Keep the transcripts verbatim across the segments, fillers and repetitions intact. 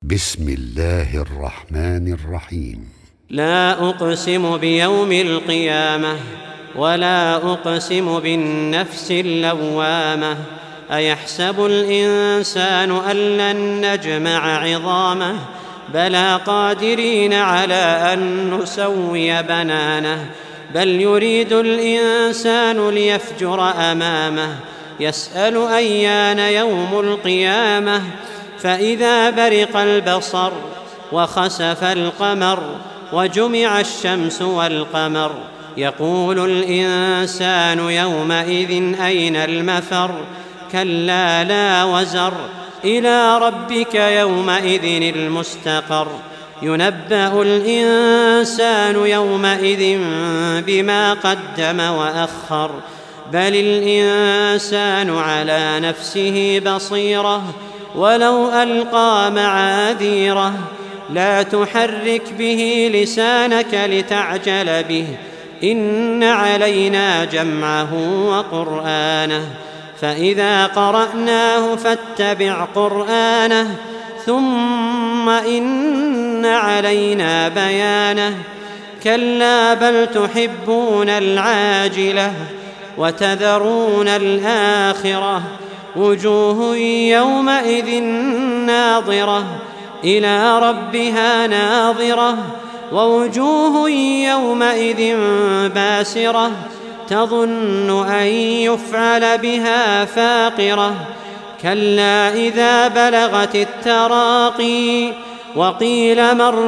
بسم الله الرحمن الرحيم. لا أقسم بيوم القيامة ولا أقسم بالنفس اللوامة. أيحسب الإنسان أن لن نجمع عظامه بلى قادرين على أن نسوي بنانه. بل يريد الإنسان ليفجر أمامه يسأل أيان يوم القيامة. فإذا برق البصر وخسف القمر وجمع الشمس والقمر يقول الإنسان يومئذ أين المفر. كلا لا وزر إلى ربك يومئذ المستقر. ينبأ الإنسان يومئذ بما قدم وأخر. بل الإنسان على نفسه بصيرة ولو ألقى معاذيره. لا تحرك به لسانك لتعجل به إن علينا جمعه وقرآنه. فإذا قرأناه فاتبع قرآنه ثم إن علينا بيانه. كلا بل تحبون العاجلة وتذرون الآخرة. وجوه يومئذ ناظرة إلى ربها ناظرة ووجوه يومئذ باسرة تظن أن يفعل بها فاقرة. كلا إذا بلغت التراقي وقيل من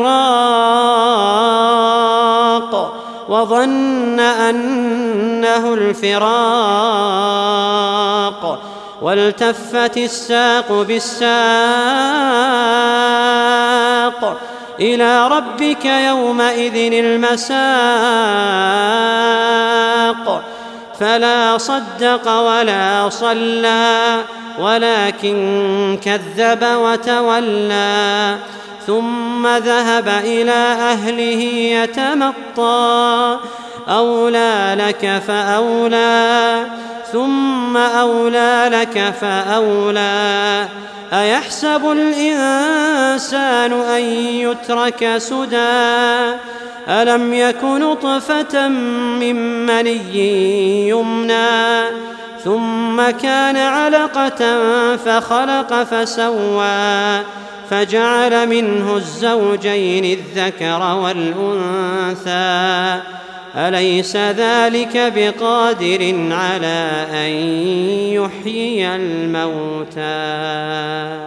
راق وظن أنه الفراق والتفت الساق بالساق إلى ربك يومئذ المساق. فلا صدق ولا صلى ولكن كذب وتولى ثم ذهب إلى أهله يتمطى. أولى لك فأولى ثم أولى لك فأولى. أيحسب الإنسان أن يترك سدى ألم يك نطفة من مني يمنى ثم كان علقة فخلق فسوى فجعل منه الزوجين الذكر والأنثى. أليس ذلك بقادر على أن يحيي الموتى؟